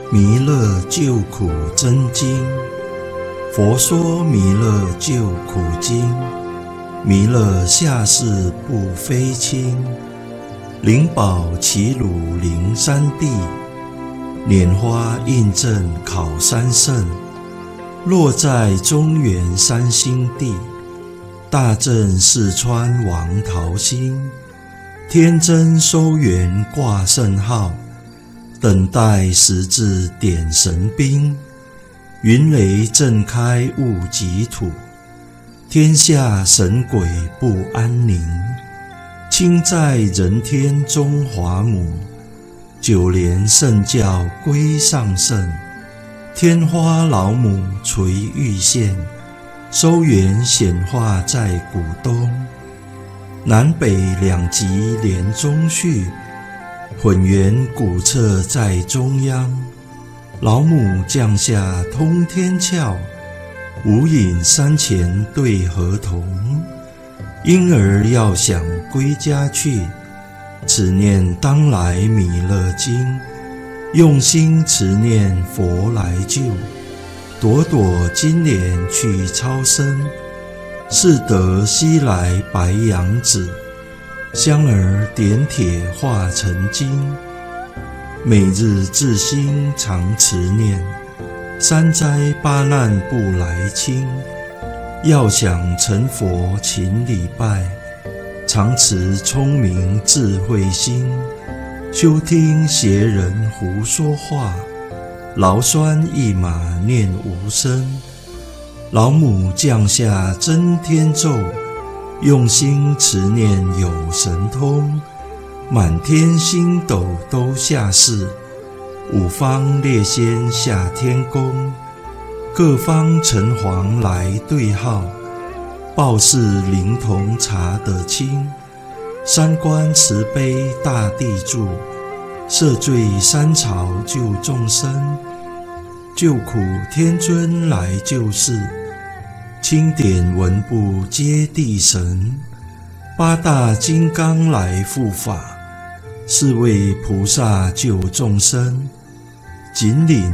弥勒救苦真经，佛说弥勒救苦经。弥勒下世不非轻，灵宝齐鲁灵山地，拈花印证考三圣，落在中原三星地。大正四川王桃心，天真收元挂圣号，等待十字点神兵，云雷震开雾极土，天下神鬼不安宁。亲在人天中华母，九莲圣教归上圣，天花老母垂玉线，收元显化在古东。南北两极连中续，混元古刹在中央。老母降下通天窍，无影山前对河童。婴儿要想归家去，此念当来弥勒经。用心持念佛来救，朵朵金莲去超生。是得西来白羊子，香儿点铁化成金。每日至心常持念，三灾八难不来侵。要想成佛勤礼拜，常持聪明智慧心。休听邪人胡说话，劳酸一马念无声。老母降下真天咒，用心持念有神通。满天星斗都下世，五方列仙下天宫。各方城隍来对号，报事灵童查得清。三观慈悲大地主，赦罪三朝救众生。救苦天尊来救世，钦点文部接地神。八大金刚来护法，是为菩萨救众生。仅领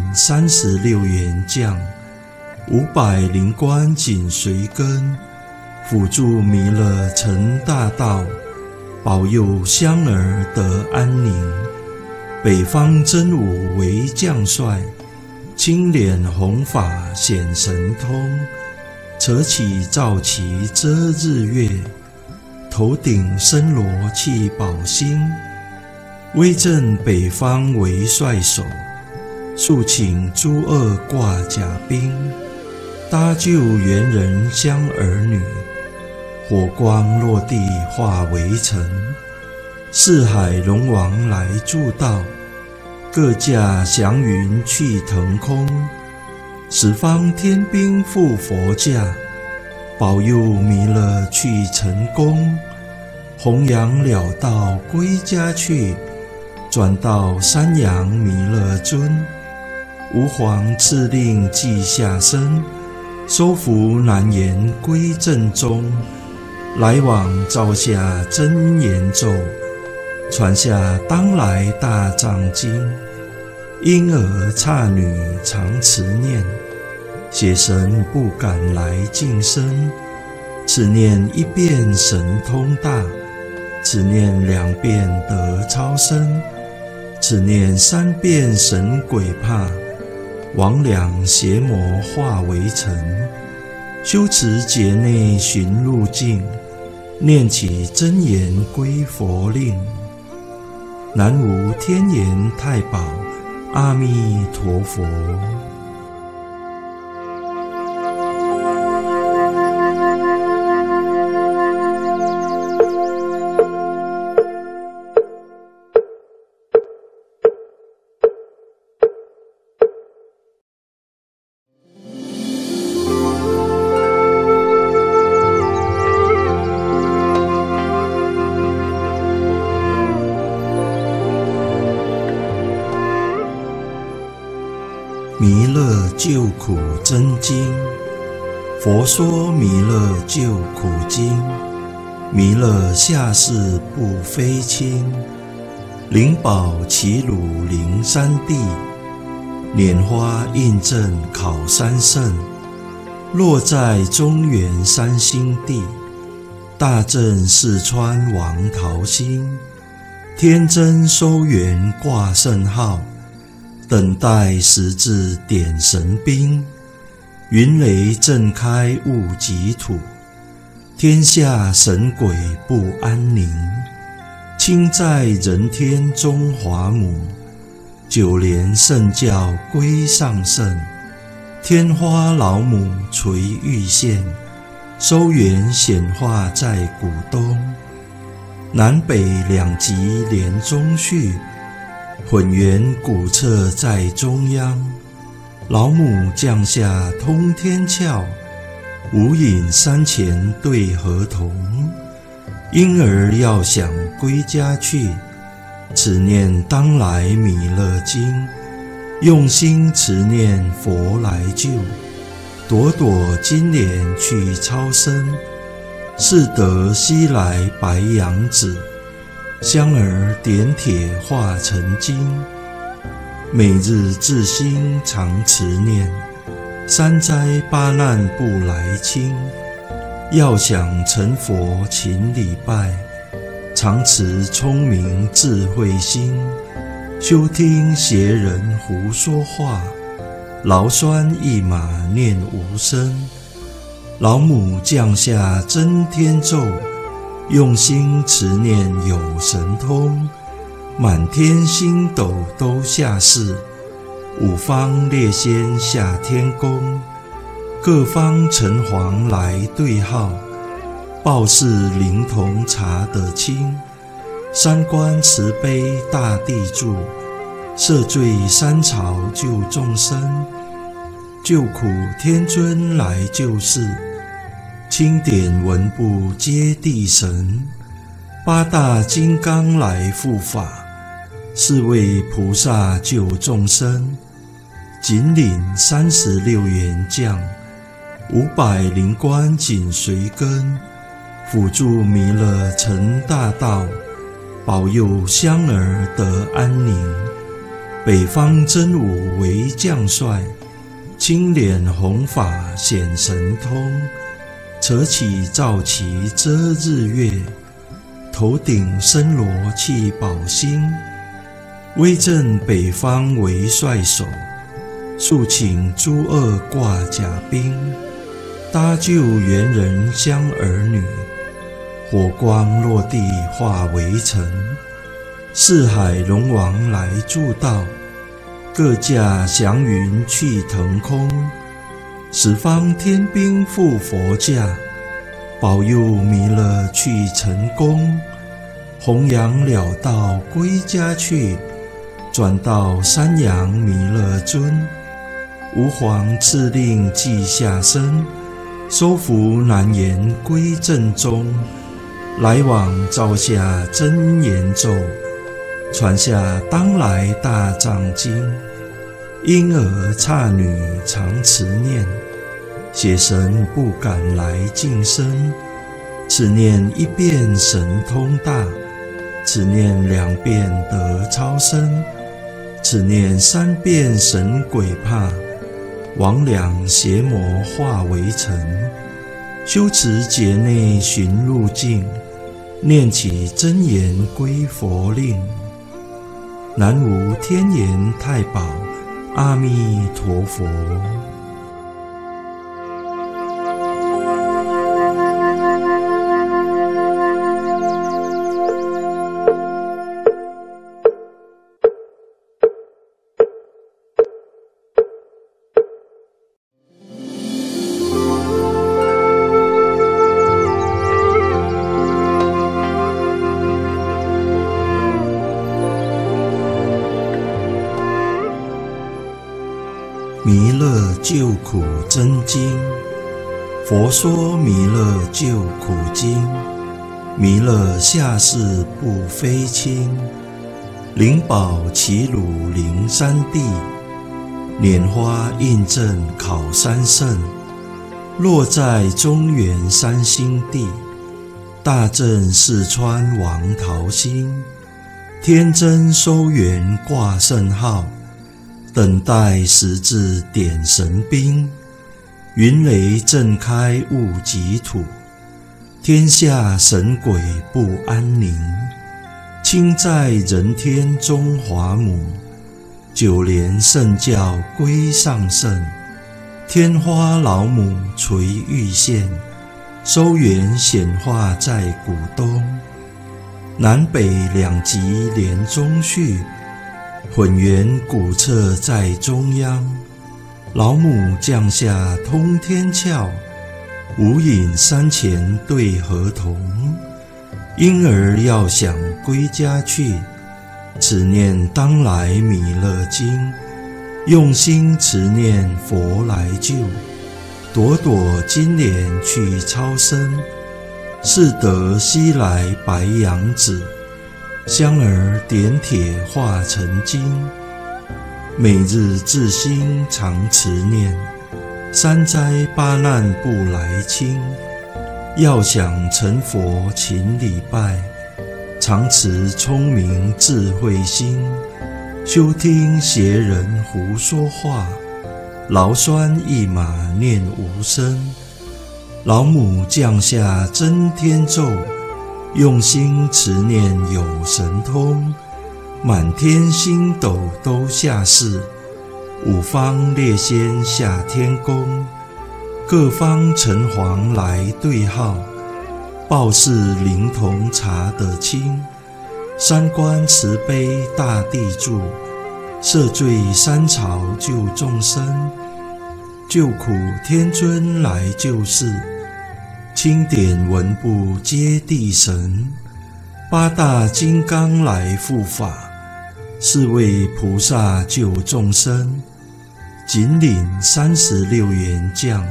36员将，500灵官紧随跟。辅助弥勒成大道，保佑香儿得安宁。北方真武为将帅，青脸弘法显神通。扯起皂旗遮日月，头顶森罗气宝星。威震北方为帅首，肃请诸恶挂甲兵。搭救猿人香儿女，火光落地化为尘。四海龙王来助道，各驾祥云去腾空。十方天兵护佛驾，保佑弥勒去成功。弘扬了道归家去，转到山阳弥勒尊。吾皇敕令记下生，收服难言归正中。来往照下真言咒，传下当来大藏经。婴儿刹女常持念，邪神不敢来近身。此念一遍神通大，此念2遍得超生。此念3遍神鬼怕，魍魉邪魔化为尘。修持劫内寻路径，念起真言归佛令。南无天眼太保阿弥陀佛。弥勒救苦真经，佛说弥勒救苦经。弥勒下世不非轻，灵宝齐鲁灵山地， 拈花映正考三圣，落在中原三星地。大正四川王桃心，天真收元挂圣号。等待时至点神兵，云雷震开雾极土。天下神鬼不安宁，亲在人天中华母。九莲圣教归上圣，天花老母垂玉线，收元显化在古东。南北两极连中续，混元古刹在中央。老母降下通天窍，无影山前对河童。婴儿要想归家去，此念当来弥勒经。用心持念佛来救，朵朵金莲去超生。是得西来白羊子，香儿点铁化成金。每日至心常持念，三灾八难不来侵。要想成佛勤礼拜，常持聪明智慧心。休听邪人胡说话，劳酸一马念无声。老母降下真天咒，用心持念有神通。满天星斗都下世，五方列仙下天宫。各方城隍来对号，报事灵童查得清。三观慈悲大地主，赦罪三朝救众生。救苦天尊来救世，清点文部接地神。八大金刚来护法，是为菩萨救众生。紧领36员将，500灵官紧随跟。辅助弥勒成大道，保佑香儿得安宁。北方真武为将帅，青脸红发显神通。扯起皂旗遮日月，头顶森罗气宝星。威震北方为帅首，肃请诸恶挂甲兵。搭救猿人香儿女，火光落地化为尘。四海龙王来助道，各驾祥云去腾空。十方天兵护佛驾，保佑弥勒去成功。弘扬了道归家去，转到山阳弥勒尊。吾皇敕令记下生，收服难言归正中。来往照下真言咒，传下当来大藏经。婴儿刹女常持念，邪神不敢来近身。此念一遍神通大，此念2遍得超生。此念3遍神鬼怕，魍魉邪魔化为尘。修持劫内寻路径，念起真言归佛令。南无天眼太保阿弥陀佛。弥勒救苦真经，佛说弥勒救苦经。弥勒下世不非轻，灵宝齐鲁灵山地。拈花映正考三圣，落在中原三星地。大正四川王桃心，天真收元挂圣号。 等待时至点神兵，云雷震开物极土，天下神鬼不安宁。亲在人天中华母，九莲圣教归上圣。天花老母垂玉线，收元显化在古东。南北两极连中续，混元古刹在中央。老母降下通天窍，无影山前对河童。婴儿要想归家去，此念当来弥勒经。用心持念佛来救，朵朵金莲去超生。是得西来白羊子，香儿点铁化成金。每日至心常持念，三灾八难不来侵。要想成佛勤礼拜，常持聪明智慧心。休听邪人胡说话，劳酸一马念无声。老母降下真天咒，用心持念有神通。满天星斗都下世，五方列仙下天宫。各方城隍来对号，报事灵童查得清。三观慈悲大地主，赦罪三朝救众生。救苦天尊来救世，钦点文部接地神。八大金刚来护法，是为菩萨救众生。紧领36员将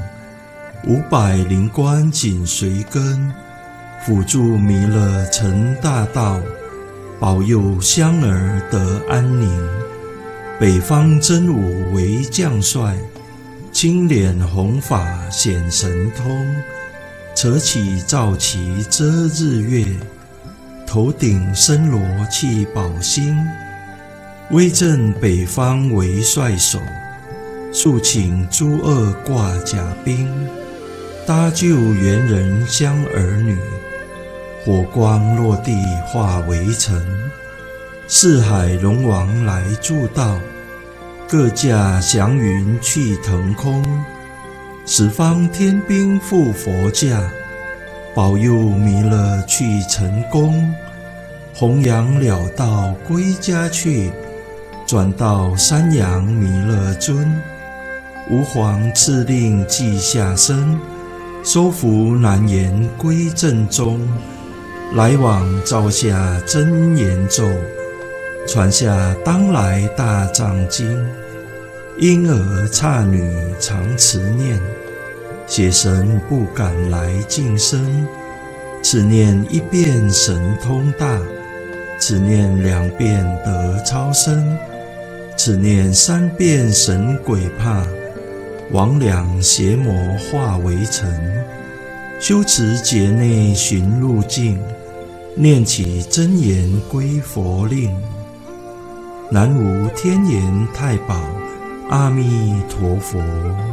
，500灵官紧随跟。辅助弥勒成大道，保佑香儿得安宁。北方真武为将帅，青脸红发显神通。扯起皂旗遮日月，头顶森罗气宝星。威震北方为帅首，肃请诸恶挂甲兵。搭救猿人香儿女，火光落地化为尘。四海龙王来助道，各驾祥云去腾空。十方天兵护佛驾，保佑弥勒去成功。弘扬了道归家去，转到山阳弥勒尊。吾皇敕令记下生，收服难言归正中。来往照下真言咒，传下当来大藏经。婴儿刹女常持念，邪神不敢来近身。此念一遍神通大，此念2遍得超生，此念3遍神鬼怕。魍魉邪魔化为尘，修持劫内寻路径。念起真言归佛令，南无天眼太保阿弥陀佛。